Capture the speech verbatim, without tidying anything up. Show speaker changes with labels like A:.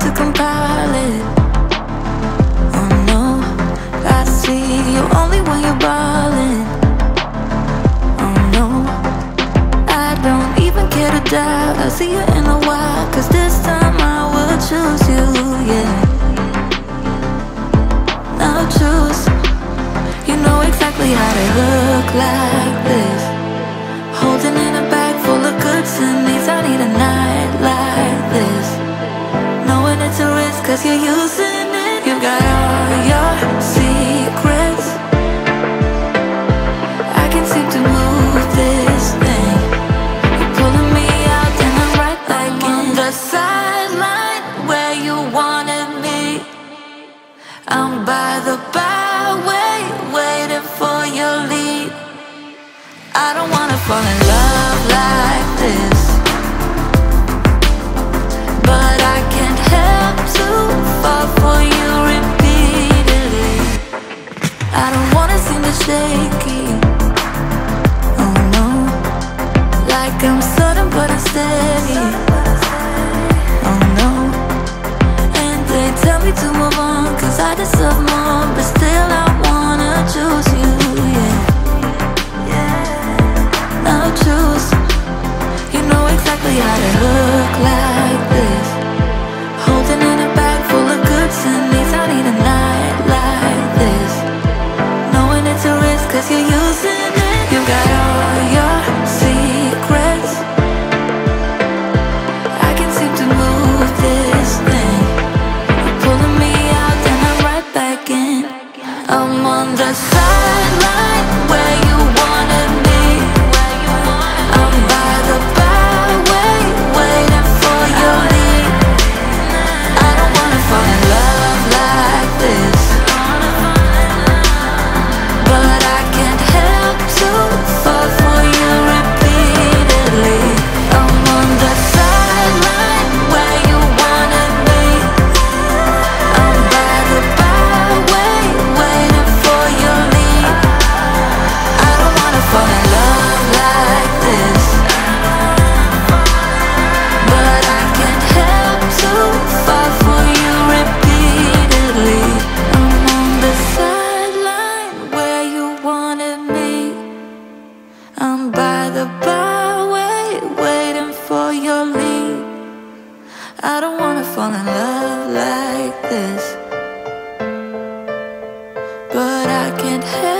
A: to compile it. Oh no, I see you only when you're ballin'. Oh no, I don't even care to doubt. I'll see you in a while, cause this time I will choose you, yeah. Now choose. You know exactly how to look like this. Holding in a bag full of goods and needs. I need a night like this. Knowing it's a risk cause you're using it. You got all your secrets. I can seem to move this thing. You're pulling me out and I'm right back in. On the sideline where you wanted me. I'm by the byway, waiting for your lead. I don't wanna fall in love like this, but I can't help to fall for you repeatedly. I don't wanna seem to shaky. Oh no, like I'm sudden but I'm steady. Oh no, and they tell me to move on cause I deserve more, but still I wanna choose you, yeah. Now choose. You know exactly how to look like this. Holding in a bag full of goods and needs. I need a night like this. Knowing it's a risk cause you're using it. You got all your secrets. I can seem to move this thing. You're pulling me out and I'm right back in. I'm on the sideline where you wanted me. I'm by the byway, waiting for your lead. I don't wanna fall in love like this, but I can't help to fall for you repeatedly. I'm on the sideline where you wanted me. I'm by the byway, waiting for your lead. I don't wanna fall in love like this, but I can't help to fall for you repeatedly. I'm on the sideline where you wanted me. I'm by the byway, waiting for your lead. I don't wanna fall in love like this, but I can't help